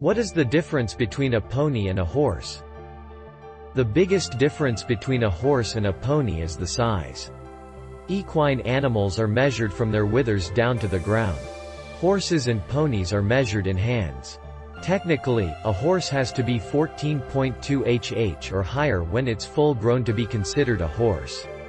What is the difference between a pony and a horse? The biggest difference between a horse and a pony is the size. Equine animals are measured from their withers down to the ground. Horses and ponies are measured in hands. Technically, a horse has to be 14.2 hh or higher when it's full grown to be considered a horse.